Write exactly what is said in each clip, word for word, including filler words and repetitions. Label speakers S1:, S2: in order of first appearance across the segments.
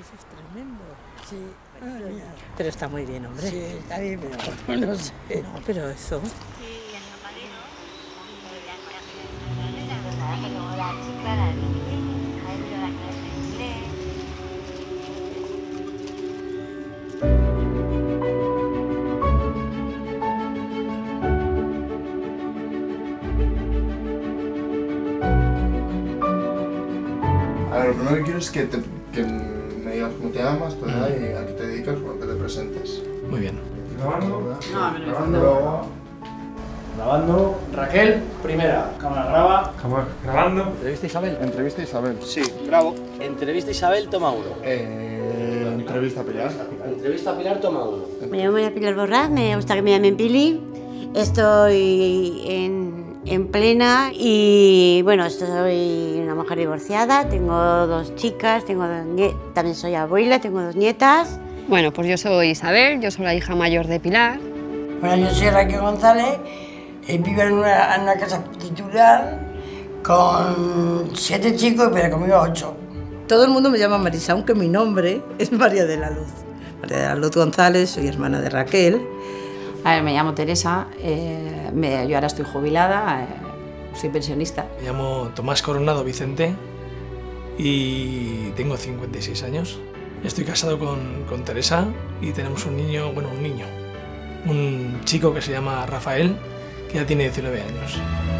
S1: es tremendo.
S2: Sí.
S1: Ay, pero está muy bien, hombre.
S2: Sí, está bien, pero no sé.
S1: No, pero eso...
S3: Sí, el zapadero. La que luego la chica, la de inglés, a ver, la clase de inglés.
S4: A ver, lo primero que quiero es que, te, que me digas cómo te llamas, tu edad y a qué te dedicas cuando te presentes.
S5: Muy bien.
S4: ¿Grabando?
S6: No, pero
S4: Grabando.
S5: Grabando. Raquel, primera. Cámara graba.
S4: Cámara grabando.
S5: Entrevista Isabel.
S4: Entrevista Isabel.
S7: Sí, bravo.
S5: Entrevista Isabel, toma uno.
S4: Eh, entrevista Pilar.
S5: Entrevista Pilar, toma uno.
S3: Me llamo María Pilar Borraz, me gusta que me llamen Pili. Estoy en, en plena y bueno, soy una mujer divorciada, tengo dos chicas, tengo dos nie- también soy abuela, tengo dos nietas.
S8: Bueno, pues yo soy Isabel, yo soy la hija mayor de Pilar.
S2: Bueno, yo soy Raquel González, eh, vivo en una, en una casa titular con siete chicos, pero conmigo ocho.
S1: Todo el mundo me llama Marisa, aunque mi nombre es María de la Luz. María de la Luz González, soy hermana de Raquel.
S6: A ver, me llamo Teresa, eh, me, yo ahora estoy jubilada, eh, soy pensionista.
S5: Me llamo Tomás Coronado Vicente y tengo cincuenta y seis años. Estoy casado con, con Teresa y tenemos un niño, bueno, un niño, un chico que se llama Rafael, que ya tiene diecinueve años.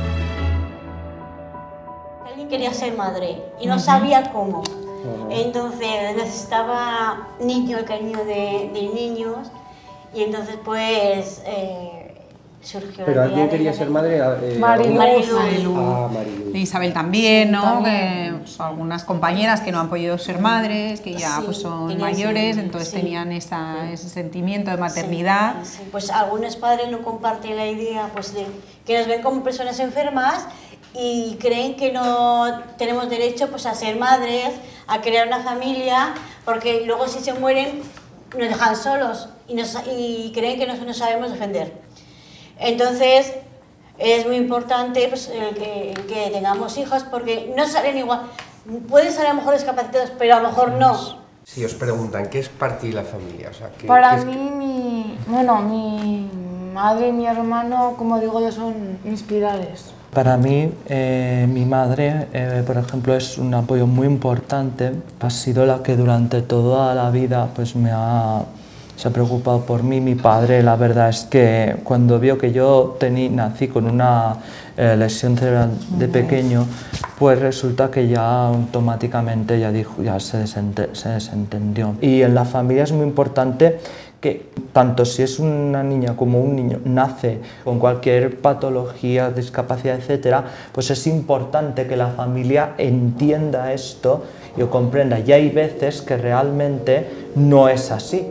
S3: Alguien quería ser madre y no sabía cómo. Entonces necesitaba niño, el cariño de, de niños y entonces pues eh, surgió
S7: Pero
S3: la
S7: alguien
S3: idea
S7: quería
S3: de-
S7: ser madre. Eh,
S9: Mariluz.
S3: Mariluz.
S7: Ah, Mariluz.
S9: De Isabel también, ¿no?
S3: Sí, también.
S9: Que, pues, algunas compañeras que no han podido ser madres, que ya
S3: Sí,
S9: pues, son
S3: tenían
S9: mayores,
S3: sí,
S9: entonces
S3: sí.
S9: tenían esa,
S3: Sí.
S9: ese sentimiento de maternidad.
S3: Sí, sí. Pues algunos padres no comparten la idea pues, de que nos ven como personas enfermas y creen que no tenemos derecho pues, a ser madres, a crear una familia, porque luego si se mueren nos dejan solos y, nos, y creen que no nos sabemos defender. Entonces es muy importante pues, el que, el que tengamos hijos porque no salen igual. Pueden ser a lo mejor discapacitados, pero a lo mejor no.
S7: Si os preguntan, ¿qué es para ti la familia? O sea, ¿qué,
S10: Para
S7: qué es-
S10: mí, mi, bueno, mi madre y mi hermano, como digo yo, son mis pilares.
S11: Para mí, eh, mi madre, eh, por ejemplo, es un apoyo muy importante. Ha sido la que durante toda la vida pues, me ha, se ha preocupado por mí. Mi padre, la verdad es que cuando vio que yo tení, nací con una eh, lesión cerebral de pequeño, pues resulta que ya automáticamente ya, dijo, ya se, desente, se desentendió. Y en la familia es muy importante que tanto si es una niña como un niño nace con cualquier patología, discapacidad, etcétera, pues es importante que la familia entienda esto y lo comprenda. Y hay veces que realmente no es así.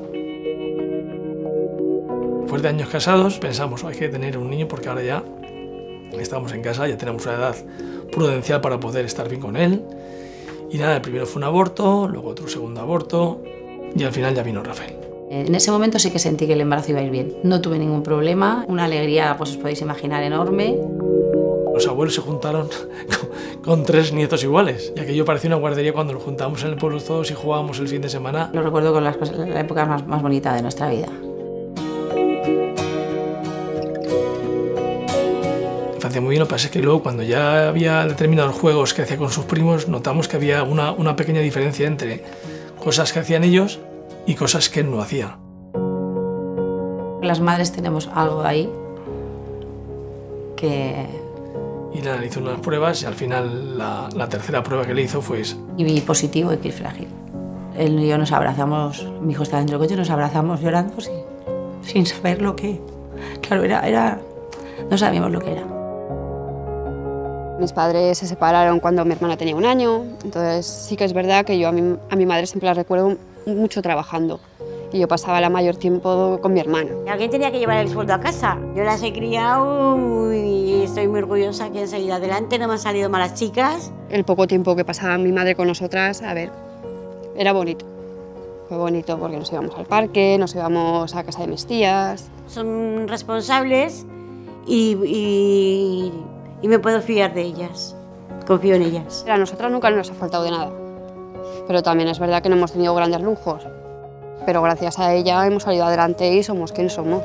S5: Después de años casados pensamos, hay que tener un niño porque ahora ya estamos en casa, ya tenemos una edad prudencial para poder estar bien con él. Y nada, el primero fue un aborto, luego otro segundo aborto y al final ya vino Rafael.
S6: En ese momento sí que sentí que el embarazo iba a ir bien. No tuve ningún problema, una alegría, pues os podéis imaginar, enorme.
S5: Los abuelos se juntaron con, con tres nietos iguales, y aquello parecía una guardería cuando nos juntábamos en el pueblo todos y jugábamos el fin de semana.
S6: Lo recuerdo con las cosas, la época más, más bonita de nuestra vida.
S5: Me parecía muy bien, lo que pasa es que luego cuando ya había determinados juegos que hacía con sus primos, notamos que había una, una pequeña diferencia entre cosas que hacían ellos y cosas que él no hacía.
S6: Las madres tenemos algo ahí que...
S5: Y nada, le hizo unas pruebas y al final la, la tercera prueba que le hizo fue esa.
S6: Y vi positivo y que es frágil. Él y yo nos abrazamos, mi hijo estaba dentro del coche, nos abrazamos llorando sin, sin saber lo que... Claro, era, era... no sabíamos lo que era.
S8: Mis padres se separaron cuando mi hermana tenía un año, entonces sí que es verdad que yo a mi, a mi madre siempre la recuerdo mucho trabajando y yo pasaba la mayor tiempo con mi hermana.
S3: Alguien tenía que llevar el sueldo a casa. Yo las he criado y estoy muy orgullosa que han salido adelante, no me han salido malas chicas.
S8: El poco tiempo que pasaba mi madre con nosotras, a ver, era bonito. Fue bonito porque nos íbamos al parque, nos íbamos a casa de mis tías.
S3: Son responsables y, y, y me puedo fiar de ellas. Confío en ellas.
S8: A nosotras nunca nos ha faltado de nada. pero también es verdad que no hemos tenido grandes lujos. Pero gracias a ella hemos salido adelante y somos quien somos.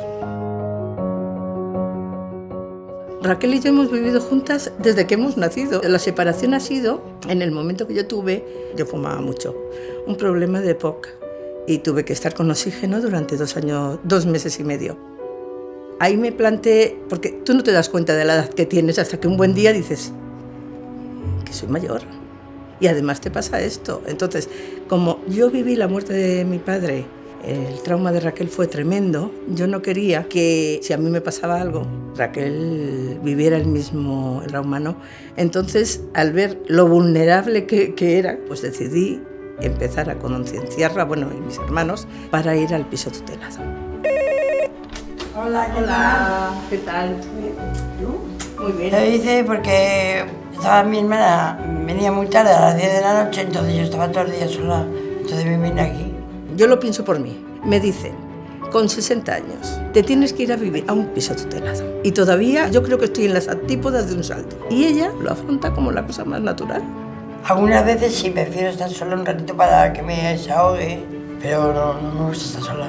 S1: Raquel y yo hemos vivido juntas desde que hemos nacido. La separación ha sido, en el momento que yo tuve, yo fumaba mucho, un problema de P O C y tuve que estar con oxígeno durante dos años, dos meses y medio. Ahí me planteé, porque tú no te das cuenta de la edad que tienes hasta que un buen día dices que soy mayor y además te pasa esto. Entonces, como yo viví la muerte de mi padre, el trauma de Raquel fue tremendo, yo no quería que si a mí me pasaba algo, Raquel viviera el mismo trauma, ¿no? Entonces, al ver lo vulnerable que, que era, pues decidí empezar a concienciarla, bueno, y mis hermanos, para ir al piso tutelado.
S2: Hola, ¿qué
S1: Hola, ¿qué tal?
S2: Muy bien. Lo hice porque estaba mi hermana, venía muy tarde, a las diez de la noche, entonces yo estaba todo el día sola, entonces me vine aquí.
S1: Yo lo pienso por mí. Me dicen, con sesenta años, te tienes que ir a vivir a un piso tutelado. Y todavía yo creo que estoy en las antípodas de un salto. Y ella lo afronta como la cosa más natural.
S2: Algunas veces sí, prefiero estar sola un ratito para que me desahogue, pero no, no me gusta estar sola.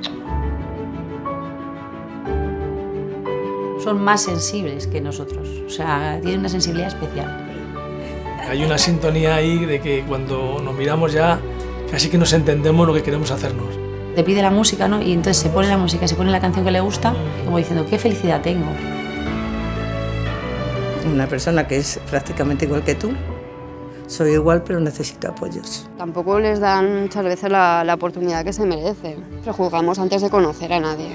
S6: Son más sensibles que nosotros, o sea, tienen una sensibilidad especial.
S5: Hay una sintonía ahí de que cuando nos miramos ya casi que nos entendemos lo que queremos hacernos.
S6: Te pide la música, ¿no? Y entonces se pone la música, se pone la canción que le gusta, como diciendo, qué felicidad tengo.
S1: Una persona que es prácticamente igual que tú, soy igual pero necesito apoyos.
S8: Tampoco les dan muchas veces la, la oportunidad que se merecen. Prejuzgamos antes de conocer a nadie.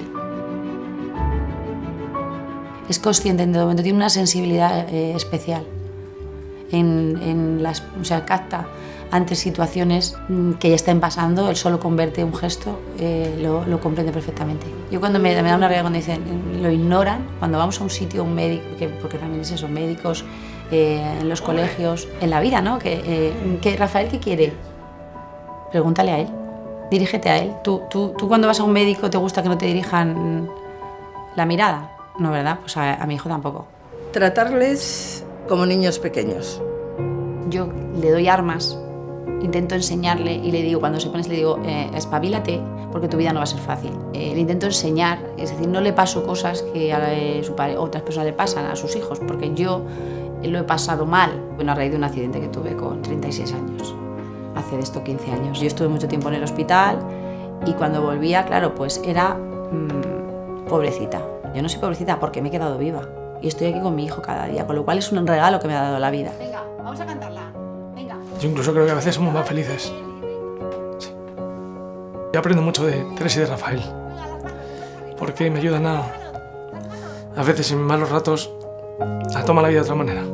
S6: Es consciente, en todo momento tiene una sensibilidad eh, especial. En, en las, o sea, capta ante situaciones que ya estén pasando, él solo convierte un gesto, eh, lo, lo comprende perfectamente. Yo cuando me, me da una rabia cuando dicen, lo ignoran, cuando vamos a un sitio, un médico, que, porque también es eso, médicos, eh, en los colegios, en la vida, ¿no? Que, eh, que Rafael, ¿qué quiere? Pregúntale a él, dirígete a él. ¿Tú, tú, tú cuando vas a un médico te gusta que no te dirijan la mirada? No, ¿verdad? Pues a, a mi hijo tampoco.
S1: Tratarles como niños pequeños.
S6: Yo le doy armas, intento enseñarle y le digo, cuando se pone, le digo, eh, espabilate, porque tu vida no va a ser fácil. Eh, le intento enseñar, es decir, no le paso cosas que a eh, su padre, otras personas le pasan a sus hijos, porque yo eh, lo he pasado mal. Bueno, a raíz de un accidente que tuve con treinta y seis años, hace de esto quince años. Yo estuve mucho tiempo en el hospital y cuando volvía, claro, pues era mmm, pobrecita. Yo no soy pobrecita porque me he quedado viva y estoy aquí con mi hijo cada día, con lo cual es un regalo que me ha dado la vida.
S9: Venga, vamos a cantarla. Venga.
S5: Yo incluso creo que a veces somos más felices. Sí. Yo aprendo mucho de Teresa y de Rafael, porque me ayudan a, a veces en malos ratos, a tomar la vida de otra manera.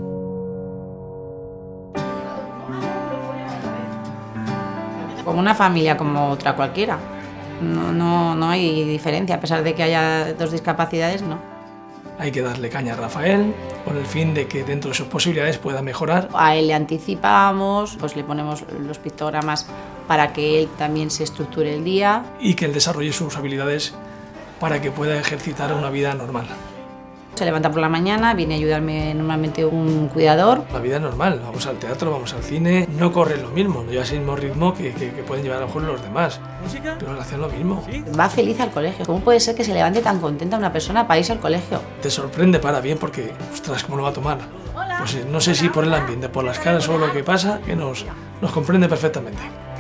S6: Como una familia como otra cualquiera. No, no, no hay diferencia, a pesar de que haya dos discapacidades, no.
S5: Hay que darle caña a Rafael con el fin de que dentro de sus posibilidades pueda mejorar.
S6: A él le anticipamos, pues le ponemos los pictogramas para que él también se estructure el día.
S5: Y que él desarrolle sus habilidades para que pueda ejercitar una vida normal.
S6: Se levanta por la mañana, viene a ayudarme normalmente un cuidador.
S5: La vida es normal, vamos al teatro, vamos al cine, no corren lo mismo, no llevas el mismo ritmo que, que, que pueden llevar a lo mejor los demás, pero hacen lo mismo.
S6: Va feliz al colegio. ¿Cómo puede ser que se levante tan contenta una persona para irse al colegio?
S5: Te sorprende para bien porque, ostras, ¿cómo lo va a tomar? Pues no sé si por el ambiente, por las caras o lo que pasa, que nos, nos comprende perfectamente.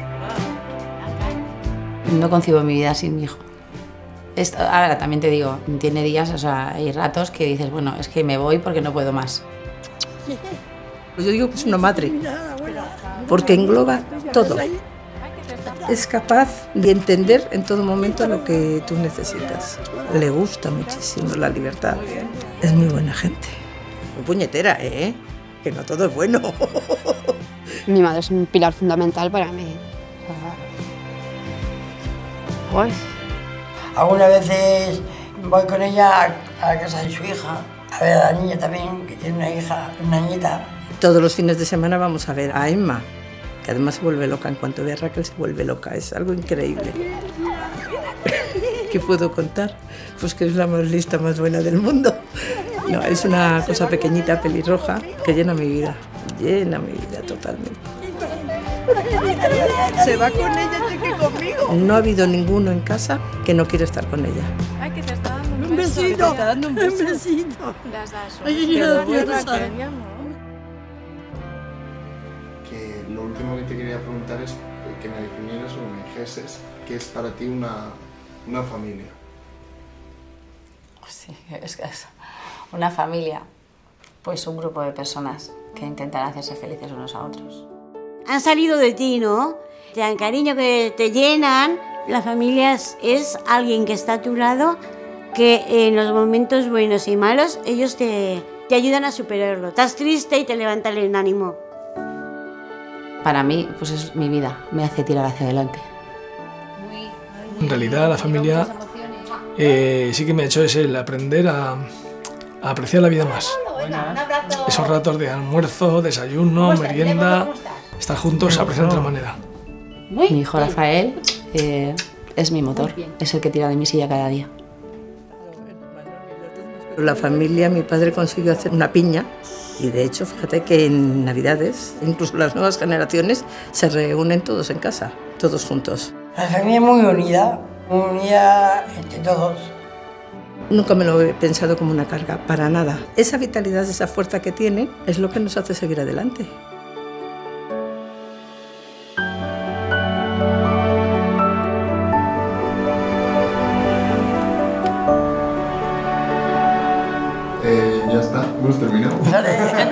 S6: No concibo mi vida sin mi hijo. Esto, ahora también te digo, tiene días, o sea, hay ratos que dices, bueno, es que me voy porque no puedo más.
S1: Pues yo digo que es una madre, porque engloba todo. Es capaz de entender en todo momento lo que tú necesitas. Le gusta muchísimo la libertad. Es muy buena gente. Muy puñetera, ¿eh? Que no todo es bueno.
S8: Mi madre es un pilar fundamental para mí.
S2: Pues... Algunas veces voy con ella a la casa de su hija, a ver a la niña también, que tiene una hija, una nieta.
S1: Todos los fines de semana vamos a ver a Emma, que además se vuelve loca. En cuanto ve a Raquel se vuelve loca, es algo increíble. ¿Qué puedo contar? Pues que es la más lista, más buena del mundo. No, es una cosa pequeñita, pelirroja, que llena mi vida, llena mi vida totalmente. Se va con ella que conmigo. No ha habido ninguno en casa que no quiera estar con ella.
S12: Ay, que te está dando
S2: un besito.
S1: Te está dando un beso.
S2: Un besito.
S12: Le has dado eso.
S2: Ay, gracias.
S4: Que lo último que te quería preguntar es que me definieras o me dijeses qué es para ti una, una familia.
S6: Sí, es que es una familia, pues un grupo de personas que intentan hacerse felices unos a otros.
S3: Han salido de ti, ¿no? Te dan cariño, que te llenan. La familia es, es alguien que está a tu lado, que en los momentos buenos y malos ellos te, te ayudan a superarlo. Estás triste y te levantan el ánimo.
S6: Para mí, pues es mi vida, me hace tirar hacia adelante.
S5: En realidad la familia eh, sí que me ha hecho es el aprender a, a apreciar la vida más. Esos ratos de almuerzo, desayuno, merienda, estar juntos se aprecian de otra manera.
S6: Mi hijo Rafael eh, es mi motor, es el que tira de mi silla cada día.
S1: La familia, mi padre consiguió hacer una piña y de hecho, fíjate que en Navidades, incluso las nuevas generaciones, se reúnen todos en casa, todos juntos.
S2: La familia es muy unida, muy unida entre todos.
S1: Nunca me lo he pensado como una carga, para nada. Esa vitalidad, esa fuerza que tiene, es lo que nos hace seguir adelante.
S4: Eh, ya está, hemos terminado.